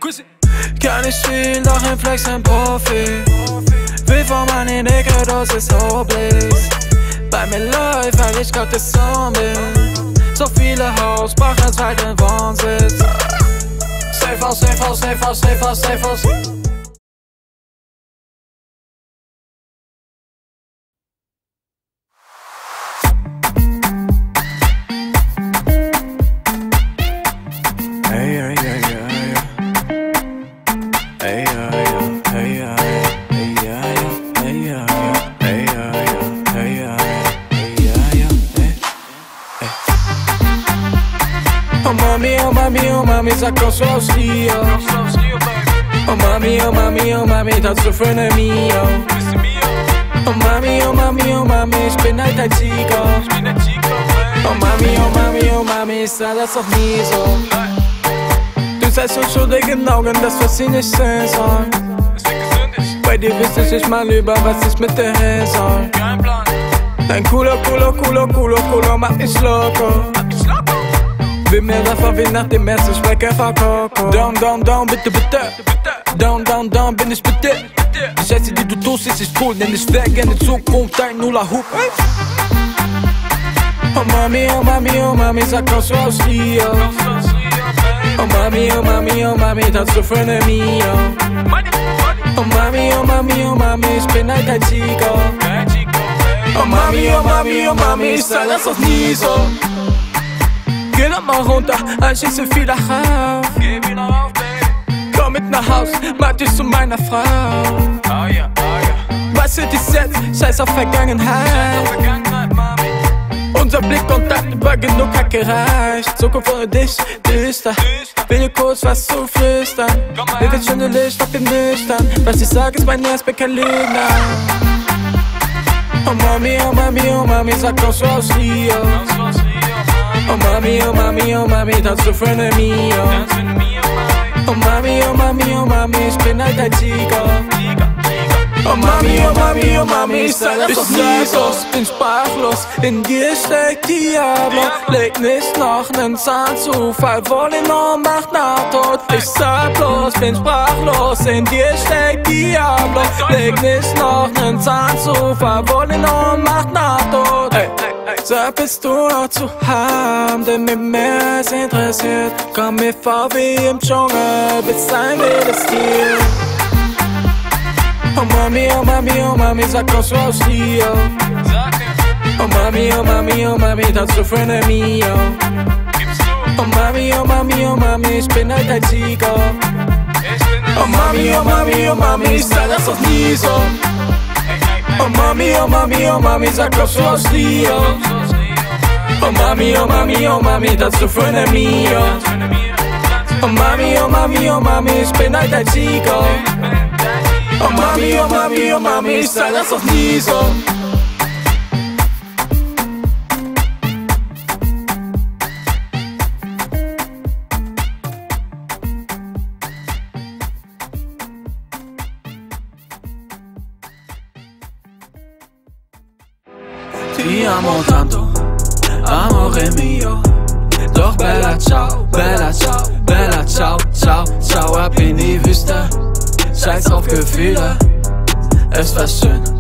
Kann nicht spielen, doch im Flex ein Profi. Will von meinen Ecke, das ist hopeless. Bei mir läuft, weil ich grad das Sound bin. So viele Haus, brauch einen zweiten Wohnsitz. Safe House, Safe House, Safe House, Safe House, Safe House. Oh Mami, sag doch so aus Rio. Oh Mami, das so für eine Mio. Oh Mami, ich bin halt ein Tiger. Oh Mami, ist alles doch nie so. Du seist so schuldig in Augen, das was sie nicht sehen sollen. Bei dir wüsste ich mal über, was ich mit dir hin soll. Dein Culo macht mich loco. Will mehr davon wie nach dem ersten Schmecker von Coco. Down, bitte. Down, bin ich mit dir. Die Scheiße, die du tust, ist nicht cool, denn ich wär gerne Zukunft, dein Hula-Hoop. Oh Mami, sag doch so aus Rio. Oh Mami, das so für eine Mio. Oh Mami, ich bin halt ein Tiger. Oh Mami, ich sei das doch nie so. Geh doch mal runter, schieße wieder rauf. Geh wieder rauf, baby. Komm mit nach Haus, mach dich zu meiner Frau. Oh ja. Was wird dies jetzt? Scheiß auf Vergangenheit. Unser Blickkontakt über genug hat gereicht. Zukunft ohne dich, düster. Will dir kurz was zu flüstern. Mir wird schöne Licht auf dem Nüchtern. Was ich sag ist mein Erst, bin kein Lügner. Oh Mami, sag doch so aus Rio. Oh Mami, das so für eine Mio. Oh Mami, ich bin halt ein Tiger. Oh Mami, ich sei das doch nie so. Bin sprachlos, in dir steckt Diablo. Leg nicht noch nen Zahn zu, Fall Volleynon macht Nahtod. Ich sag bloß, bin sprachlos, in dir steckt Diablo. Leg nicht noch nen Zahn zu, Fall Volleynon macht Nahtod. Sag, bist du noch zu haben, denn mich mehr ist interessiert. Komm mir vor wie im Dschungel, bist ein wildes Tier. Oh Mami, sag doch so aus Rio. Oh Mami, das so für eine Mio. Oh Mami, ich bin halt ein Tiger. Oh Mami, ich sei das doch nie so. Oh Mami, sag doch so aus Rio. Oh Mami, das so für eine Mio. Oh Mami, ich bin halt ein Tiger. Oh Mami, ich sei das doch nie so. Ti amo tanto, amore mio. Doch bella ciao, ciao ab in die Wüste. Scheiß auf Gefühle, es war schön.